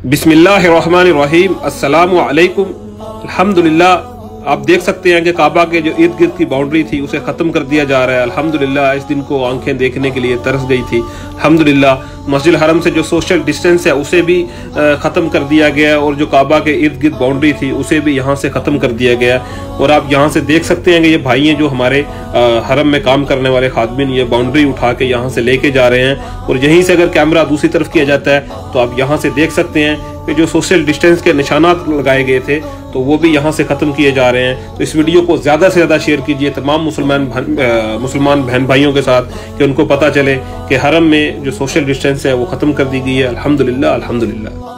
बिस्मिल्लाहिर्रहमानिर्रहीम, अस्सलामु अलैकुम। अल्हम्दुलिल्लाह, आप देख सकते हैं कि काबा के जो इर्द गिर्द की बाउंड्री थी उसे ख़त्म कर दिया जा रहा है। अल्हम्दुलिल्लाह, इस दिन को आंखें देखने के लिए तरस गई थी। अल्हम्दुलिल्लाह, मस्जिद हरम से जो सोशल डिस्टेंस है उसे भी ख़त्म कर दिया गया और जो काबा के इर्द गिर्द बाउंड्री थी उसे भी यहाँ से ख़त्म कर दिया गया। और आप यहाँ से देख सकते हैं कि ये भाई हैं जो हमारे हरम में काम करने वाले खादमिन, ये बाउंड्री उठा के यहाँ से लेके जा रहे हैं। और यहीं से अगर कैमरा दूसरी तरफ किया जाता है तो आप यहाँ से देख सकते हैं कि जो सोशल डिस्टेंस के निशानात लगाए गए थे तो वो भी यहाँ से ख़त्म किए जा रहे हैं। तो इस वीडियो को ज़्यादा से ज़्यादा शेयर कीजिए तमाम मुसलमान बहन भाइयों के साथ कि उनको पता चले कि हरम में जो सोशल डिस्टेंस है वो ख़त्म कर दी गई है। अल्हम्दुलिल्लाह, अल्हम्दुलिल्लाह।